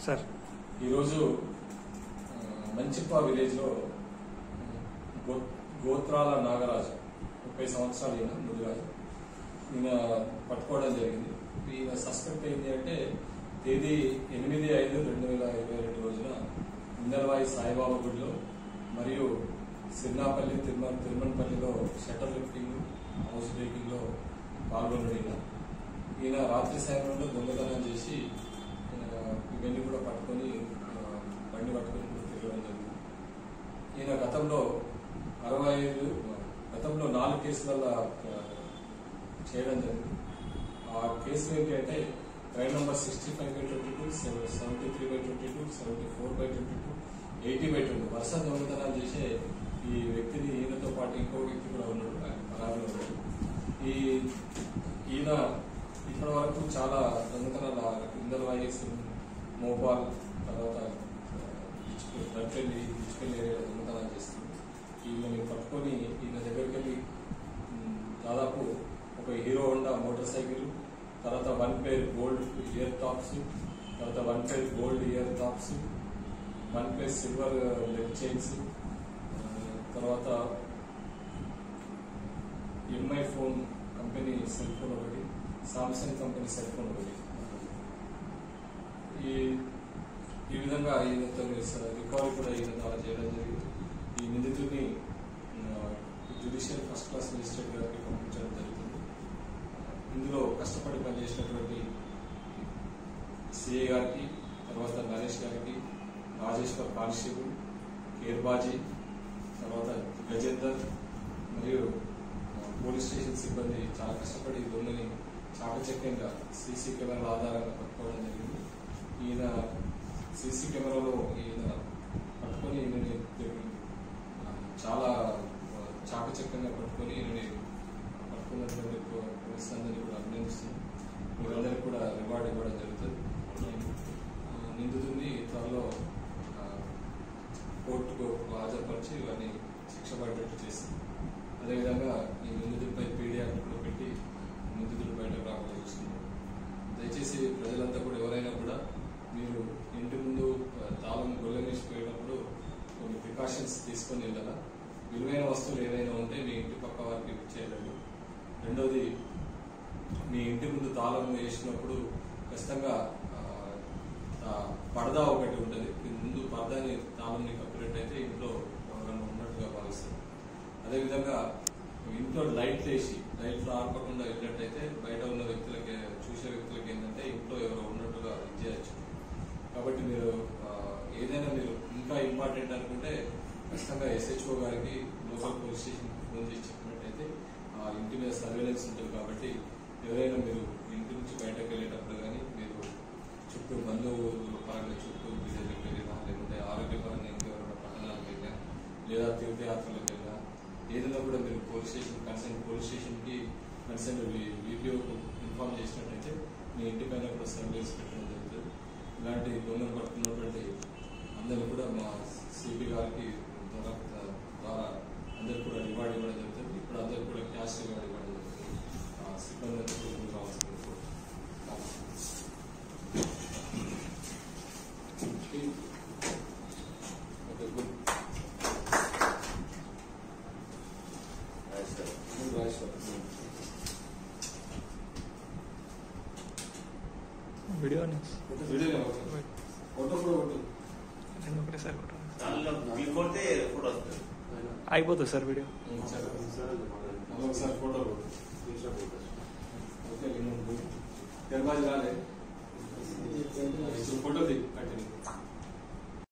Sir ఈరోజు మంచిప్ప విలేజ్లో గోత్రాల నాగరాజు 30 సంవత్సరాలు ఈయన ముదిరాజు ఈయన పట్టుకోవడం జరిగింది. ఈయన సస్పెక్ట్ ఏంటి అంటే తేదీ 8/5/2022 రోజున ఇందల్వాయి సాయిబాబా గుడిలో మరియు సిర్నాపల్లి తిరుమలపల్లిలో షట్టర్ లిఫ్టింగ్ హౌస్ బ్రేకింగ్ లో పాల్గొన్నాడు. ఈయన రాత్రి సమయంలో దొంగతనం చేసి ఇవన్నీ కూడా పట్టుకొని బండి పట్టుకొని తిరగడం జరిగింది. ఈయన గతంలో 4 కేసులలో చేయడం జరిగింది. ఆ కేసులు ఏంటంటే క్రైమ్ నంబర్ 65/22, 73/22, 74/22, 80/22 వరుస దొంగతనాలు చేసే ఈ వ్యక్తిని ఈయనతో పాటు ఇంకో వ్యక్తి కూడా ఉన్నాడు, పరారీలో ఉన్నాడు. ఈయన ఇప్పటి వరకు చాలా దొంగతనాలు ఇందల్వాయి, మోపాల్, తర్వాత దట్పల్లి ఏరియాలో దొంగతనాలు చేస్తుంది. ఈయనని పట్టుకొని ఈయన దగ్గరికి వెళ్ళి దాదాపు ఒక హీరో హోండా మోటార్ సైకిల్, తర్వాత 1 pair గోల్డ్ ఇయర్ టాప్స్, తర్వాత 1 pair gold ear tops, 1 pair silver leg chains, తర్వాత MI phone company cell phone ఒకటి, సామ్సంగ్ కంపెనీ సెల్ ఫోన్ ఒకటి. ఈ విధంగా ఈయనతో రికవరీ కూడా ఈయన ద్వారా చేయడం జరిగింది. ఈ నిందితుడిని జ్యుడిషియల్ ఫస్ట్ క్లాస్ మెజిస్ట్రేట్ గారికి పంపించడం జరుగుతుంది. ఇందులో కష్టపడి పనిచేసినటువంటి సిఐ గారికి, తర్వాత నరేష్ గారికి, రాజేశ్వర్ కానిస్టేబుల్, కేర్బాజీ, తర్వాత గజేందర్ మరియు పోలీస్ స్టేషన్ సిబ్బంది చాలా కష్టపడి దొంగని చాకచక్యంగా సీసీ కెమెరాల ఆధారంగా పట్టుకోవడం జరిగింది. ఈయన సీసీ కెమెరాలో ఈయన పట్టుకొని ఈయనని చాలా చాకచక్యంగా పట్టుకొని ఈయనని పట్టుకున్నటువంటి పోలీస్ అందరినీ కూడా అభినందిస్తుంది. మీరందరికీ కూడా రివార్డు ఇవ్వడం జరుగుతుంది. నిందితుడిని త్వరలో కోర్టుకు హాజరుపరిచి ఇవన్నీ శిక్ష పడేటట్టు చేస్తుంది. అదేవిధంగా ఈ నిందితుడిపై పీడీ యాక్ట్ కూడా పెట్టి నిందితుడు బయటకు రాకుండా చూస్తున్నారు. దయచేసి ప్రజలంతా కూడా ఎవరైనా కూడా మీరు ఇంటి ముందు తాళం గొల్లనేసిపోయేటప్పుడు కొన్ని ప్రికాషన్స్ తీసుకొని వెళ్ళాలా. విలువైన వస్తువులు ఏదైనా ఉంటే మీ ఇంటి పక్క వారికి ఇచ్చేయాలి. రెండోది, మీ ఇంటి ముందు తాళం వేసినప్పుడు ఖచ్చితంగా పరదా ఒకటి ఉంటుంది, ముందు పరదాని తాళంని కప్పినట్టయితే ఇంట్లో ఎవరైనా ఉన్నట్టుగా భావిస్తారు. అదేవిధంగా ఇంట్లో లైట్లు వేసి లైట్లు ఆర్పకుండా వెళ్ళినట్టయితే బయట ఉన్న వ్యక్తులకి, చూసే వ్యక్తులకి ఏంటంటే ఇంట్లో ఎవరో ఉన్నట్టుగా చేయొచ్చు. కాబట్టి మీరు ఏదైనా మీరు ఇంకా ఇంపార్టెంట్ అనుకుంటే ఖచ్చితంగా SHO గారికి, లోకల్ పోలీస్ స్టేషన్ ఫోన్ చేసి చెప్పినట్టయితే ఆ ఇంటి మీద సర్వేలెన్స్ ఉంటుంది. కాబట్టి ఎవరైనా మీరు ఇంటి నుంచి బయటకు వెళ్ళేటప్పుడు కానీ మీరు చుట్టూ బంధువుల పరంగా చుట్టూ విలేజ్లకు వెళ్ళినా, లేకుంటే ఆరోగ్యపరంగా ఇంకెవరైనా పట్టణాలకు వెళ్ళినా, లేదా తీర్థయాత్రలకు వెళ్ళినా ఏదైనా కూడా మీరు కన్సర్న్ పోలీస్ స్టేషన్కి కన్సర్న్ VPOకు ఇన్ఫార్మ్ చేసినట్టయితే మీ ఇంటి పైన కూడా సర్వేలెన్స్ పెట్టడం జరుగుతుంది. ఇలాంటి దొంగలు పట్టుకున్నటువంటి అందరూ కూడా మా CP గారికి ద్వారా అందరు కూడా రివార్డ్ ఇవ్వడం జరుగుతుంది. ఇప్పుడు అందరూ కూడా క్యాష్ రివార్డ్ ఇవ్వడం జరుగుతుంది. సిబ్బంది అంతా కూడా ముందు రావాల్సింది. Okay, good. వీడియో ఫోటో కూడా కొట్టు. ఒకటేసారి ఫోటో అయిపోతుంది సార్ వీడియో. ఒకసారి ఫోటో ఓకే. రాలే ఫోటో దిగి